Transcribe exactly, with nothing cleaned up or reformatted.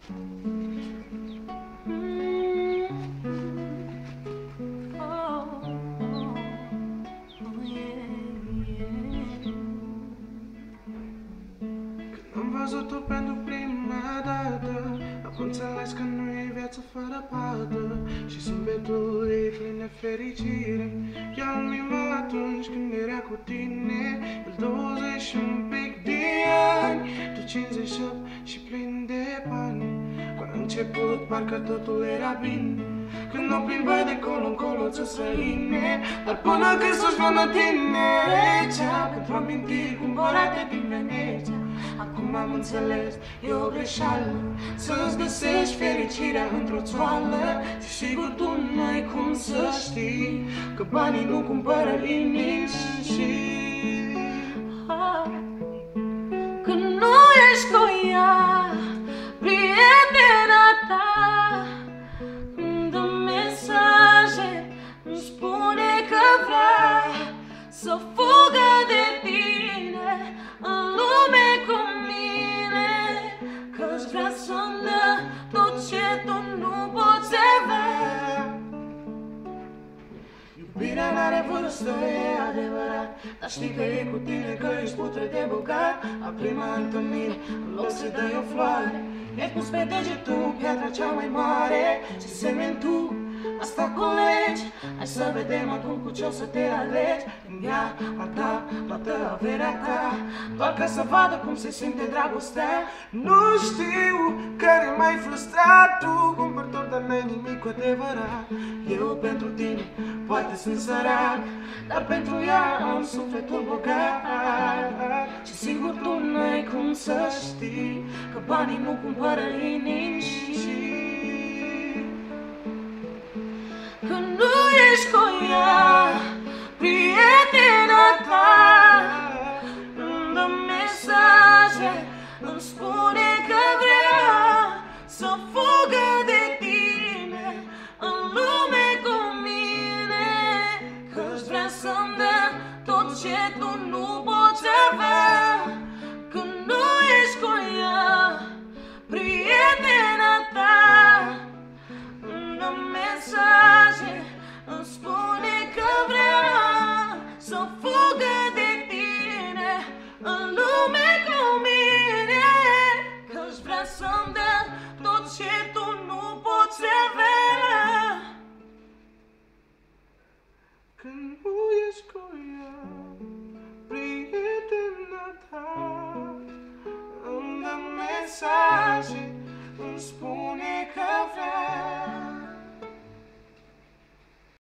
Am văzut-o pentru prima dată, am înțeles că nu e viață fără pată și zâmbetul e plin de fericire. Ea îl mima atunci când era cu tine, el douăzeci și un pic de ani, tu cincizeci și opt și plin de bani. Când a început parcă totul era bine, când o plimbă de colo-încolo ți-o străine, dar până când să-și vână tinerețea pentru amintiri cumpărate din Veneția. Acum am înțeles, e o greșeală să-ți găsești fericirea într-o țoală. Și sigur tu n-ai cum să știi că banii nu cumpără liniști. Că nu ești cu ea, prietena ta, îmi dă mesaje, îmi spune că vrea să fugă de tine în lume cu mine, că-și vrea să-mi dă tot ce tu nu poți avea. Iubirea n-are vârstă, e adevărat, dar știi că e cu tine, că ești putre de bogat. La prima întâlnire, în loc să dai o floare, mi-ai pus pe deget tu piatra cea mai mare. Ce semeni tu, asta colegi, hai să vedem acum cu ce o să te alegi. Când ea a ta toată averea ta, doar ca să vadă cum se simte dragostea. Nu știu care mai frustrat, tu cumpăr tot, dar n-ai nimic cu adevărat. Eu pentru tine poate sunt sărac, dar pentru ea am sufletul bogat. Și sigur tu n-ai cum să știi că banii nu cumpără liniști. Că nu ești cu ea, prietena ta, îmi dă mesaje, îmi spune că vrea să fugă de tine în lume cu mine, că-și vrea să-mi dă tot ce tu nu poți avea. Că nu ești cu ea, prietena ta, îmi dă mesaje, îmi spune că vrea să fugă de tine în lume cu mine, că-și vrea să-mi dă tot ce tu nu poți avea. Când nu ești cu ea, prietena ta, îmi dă mesaje, îmi spune că vrea